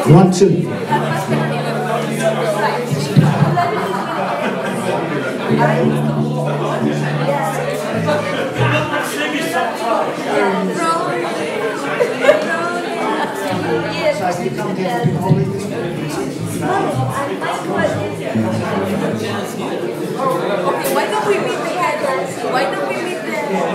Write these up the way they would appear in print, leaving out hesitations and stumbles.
1, 2. Okay, why don't we meet the headers? Why don't we meet the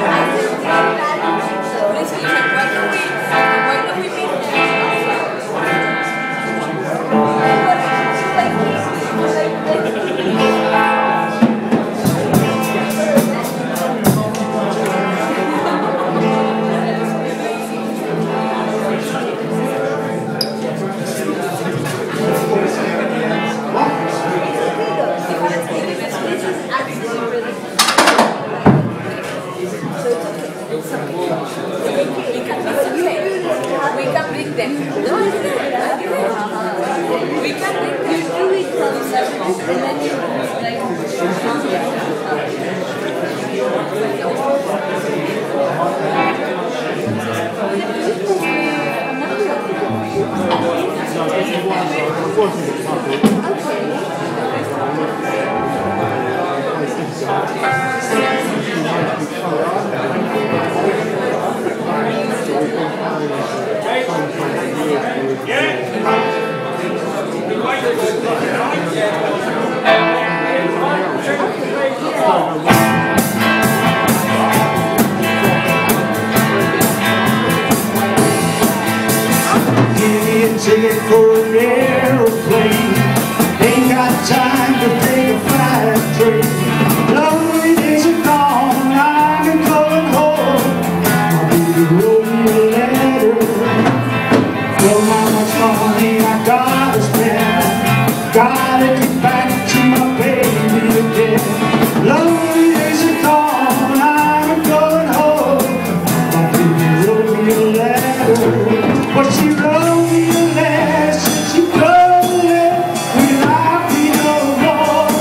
ticket for an aeroplane. Ain't got time to take a flight train. Lonely days are gone, I'm going home. I'll be wrote me a letter. Know how much money I gotta spend. Gotta get back to my baby again. Lonely days are gone, I'm going home. My baby wrote me a letter. But she wrote me a letter, said she couldn't live without me no more.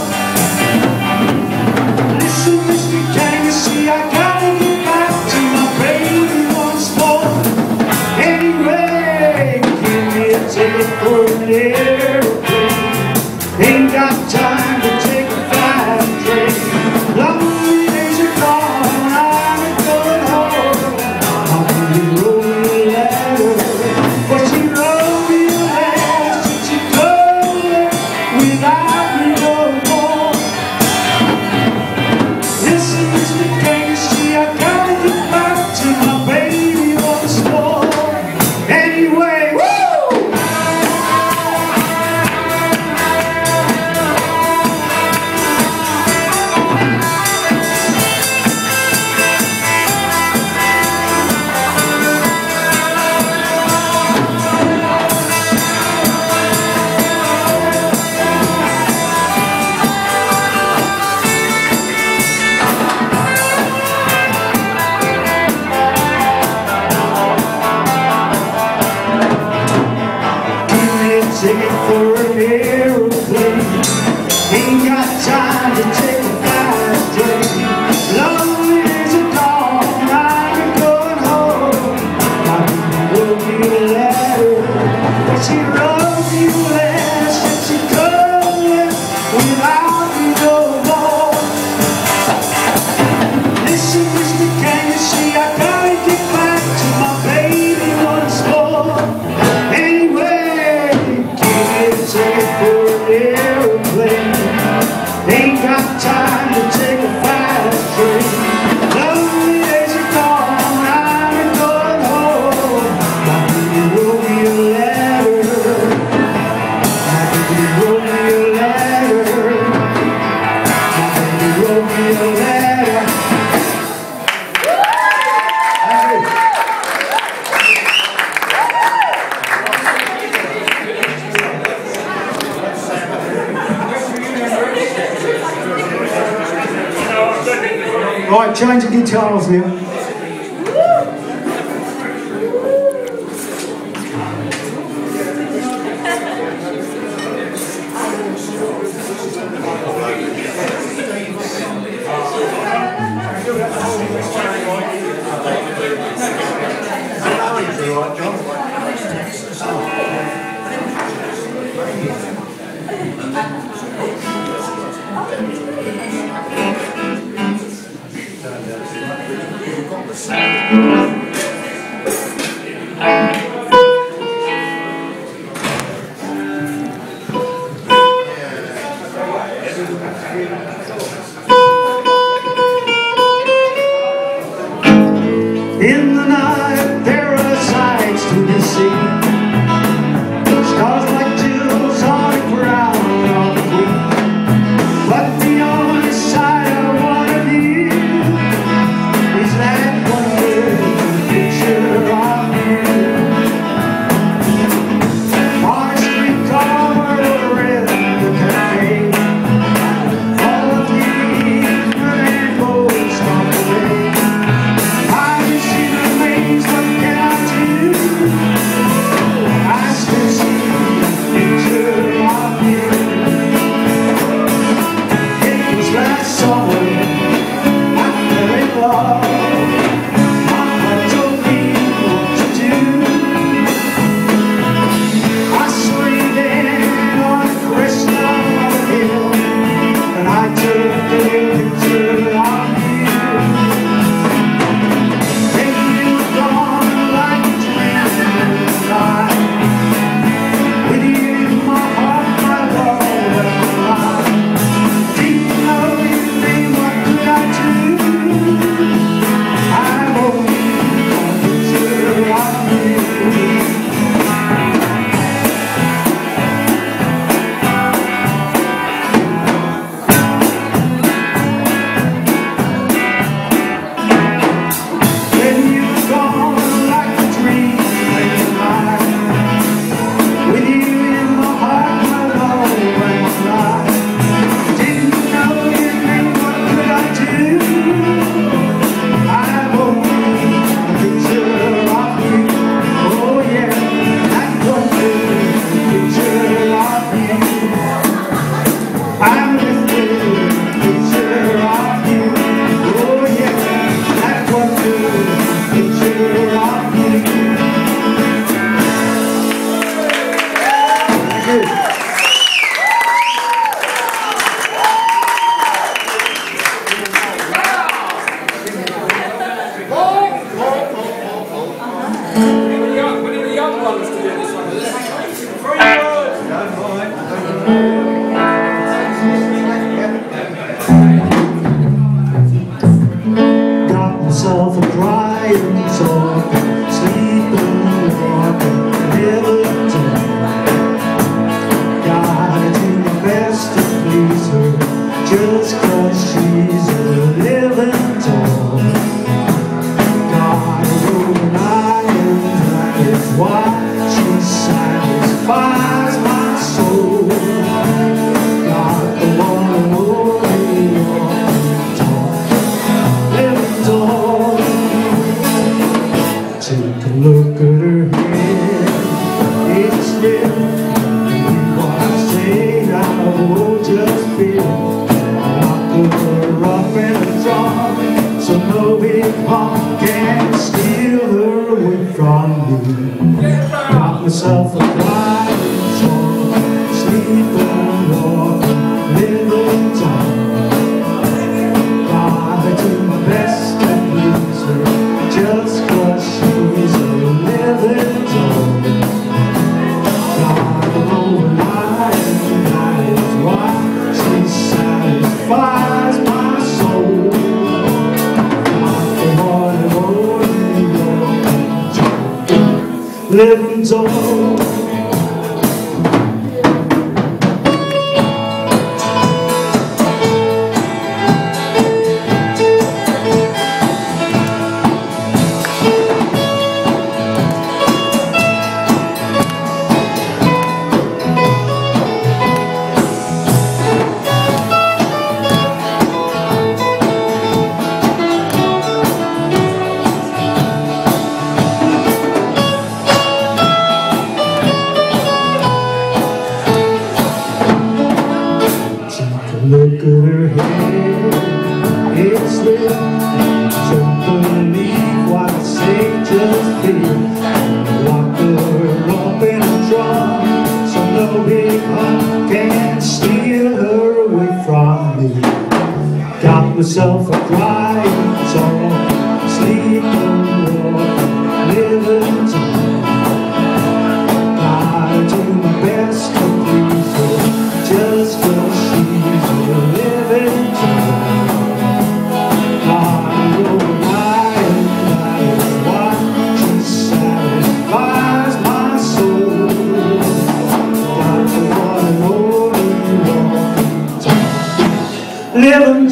Listen, Mr. Can you see I gotta get back to my baby once more. Anyway, give me a ticket for an airplane. Ain't got time to take a flight train. Lonely days are gone, I'm going home. I'll be rolling a letter. But she wrote me a letter, said she couldn't live without me no more. Listen, Mr. Can you see I gotta get back to my baby once more. Anyway, woo! Ticket for an aeroplane. Ain't got time to take a fast train. Lonely days are gone, I'm going home. My baby wrote me a letter. But she wrote me a letter, said she couldn't live without me no more. Listen, Mr. Can you see I gotta get back to my baby once more. Anyway, ticket for an airplane. Ain't got time to take a fast train. Lonely days are gone, I'm going home. My baby wrote me a letter. My baby wrote me a letter. My baby wrote me a letter. Right, change the guitars now. In the night there are sights to be seen, stars like jewels on the ground of the queen. But the only sight I want to view is that wonderful picture of you. On a street corner or in the cafe, all of the good and most of the way. I still see a picture of you. It was last summer I fell in love. Mama told me what to do. I saw you there on the crest of the hill, and I took a picture of you. Got myself a crying talk, sleeping, walking, never talk. Gotta do my best to please her, just 'cause she's a living doll. Gotta roll an iron, that is why she satisfies my soul. Got the one and only living doll. Take a look at her head, it's real. What I say I will just feel. Lock her up in a jar, so no big punk can steal her away from me. Got myself a quiet song, sleeping, walking, living down. Gotta do my best to please her, just 'cause she's a living doll. Gotta roll an iron, that is why she satisfies my soul. Not the one and only living doll. Look at her head, it's lit. Don't believe what I say, just feel. Lock her up in a drum, so no big hunt can steal her away from me. Got myself a crying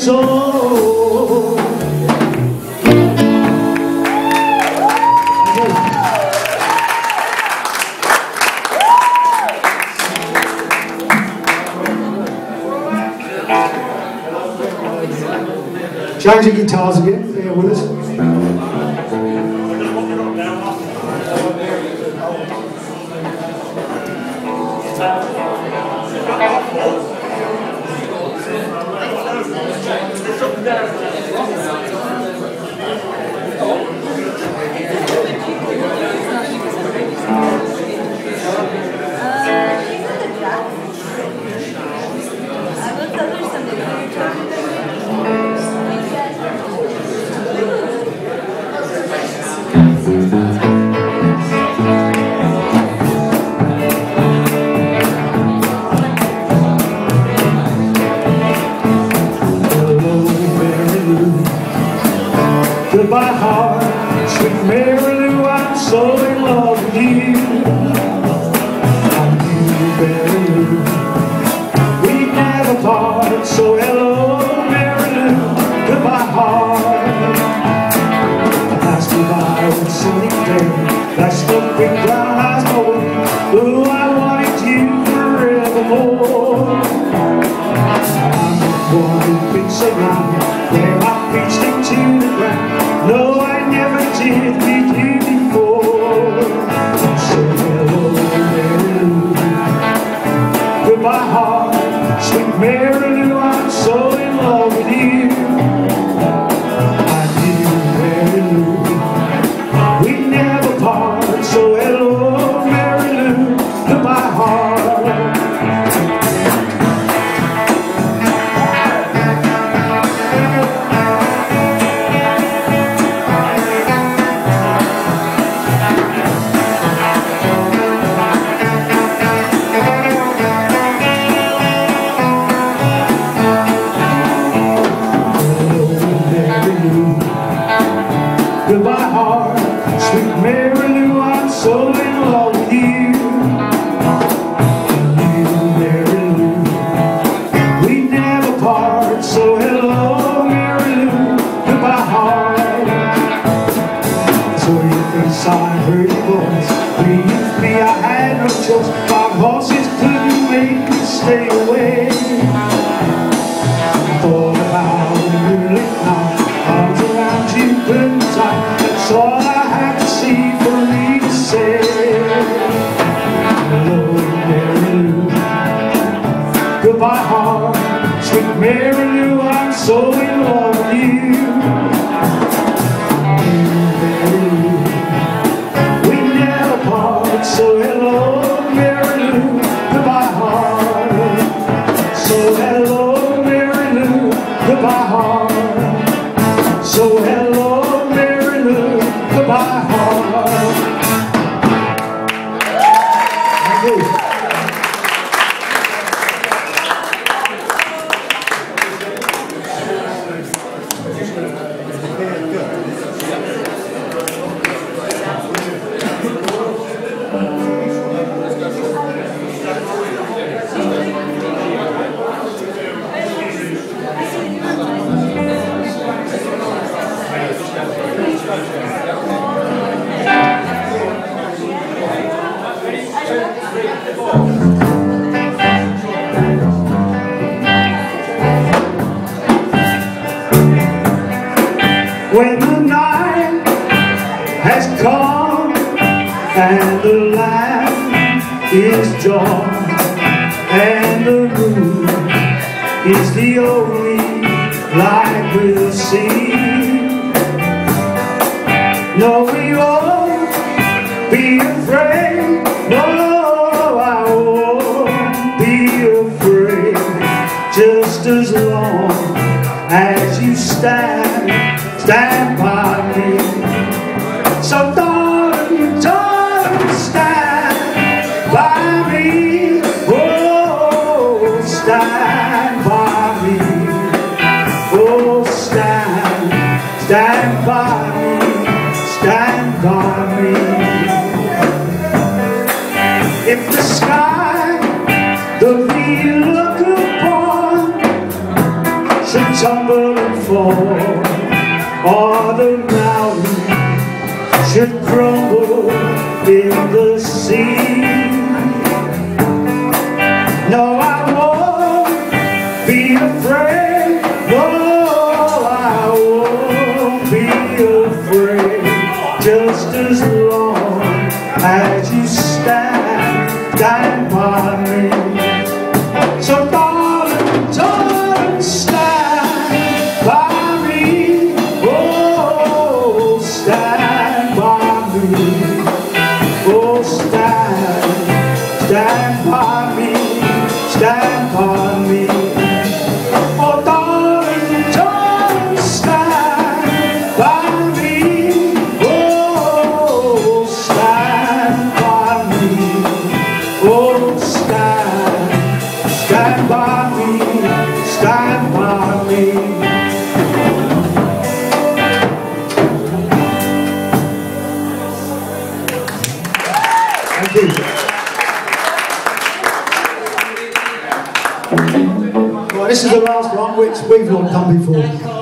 soul. Change your guitars again, bear with us. Goodbye heart, sweet Mary Lou, I'm so in love with you. I'm you, Mary Lou. We never part, so hello, Mary Lou. Goodbye heart. I passed you by one sunny day, flashed the big brown eyes my way. Oh, I wanted you forevermore. I'm the one who thinks around where my feet stick to the ground. No, I never did meet you before. So hello, Mary Lou. Goodbye heart, sweet Mary Lou, I'm so in love with you. I do, Mary Lou. We never part, so hello, Mary Lou. Goodbye heart. Goodbye heart, sweet Mary Lou, I'm so in love with you. You, Mary Lou, we never part, so hello, Mary Lou. Goodbye heart. So you face, I heard your voice. Believe me, I had no choice. My horses couldn't make me stay away. I thought about the moonlit night, arms around you, couldn't tie. That's all I had to see for me to say. Hello, Mary Lou. Goodbye heart, sweet Mary Lou, I'm so in love with you. You, Mary Lou, we never part, so hello, Mary Lou. Goodbye heart. So hello, Mary Lou. Goodbye heart. So hello, Mary Lou. Goodbye heart. Thank you. When the night has come and the land is dark and the moon is the only light we'll see, no, we won't be afraid. No, I won't be afraid. Just as long as you stand by me. So darling, stand by me. Oh, stand by me. Oh, stand by me. Stand by me. If the sky that we look upon should tumble and fall, or the mountain should crumble in the sea. No, I won't be afraid. No, I won't be afraid. Just as long as you stand by me. So darling, darling, stand by me. Oh, stand by me. Oh, stand by me. Stand by me. Oh, darling, darling, stand by me. Oh, stand by me. Oh, stand by me. Stand by me. Thank you. Right, this is the last one, which we've not done before.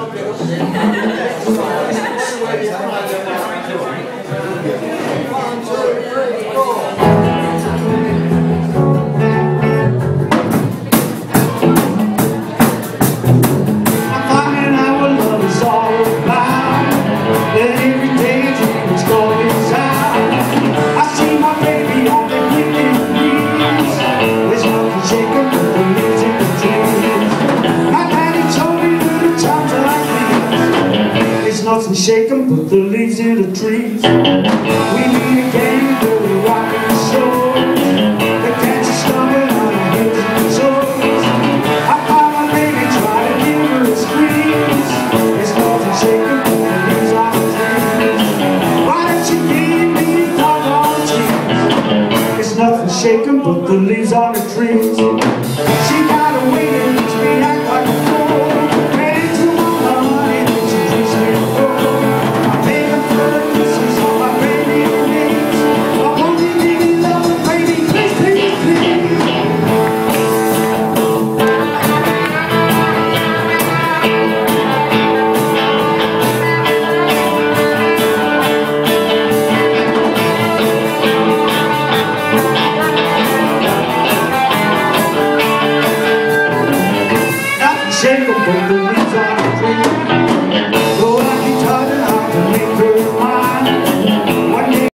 I'm finding out what love is all about, that every day a dream is going out. I see my baby on the wicked knees. There's nothing shaking but the leaves in the trees. My daddy told me that the times are like these. There's nothing shaking but the leaves in the trees. We meet again for the rocking show. The cats are stomping on the hills and shores. I find my baby trying to give her a squeeze. There's nothing shaking but the leaves on the trees. Why don't you give me a doggone cheese? There's nothing shaking but the leaves on the trees.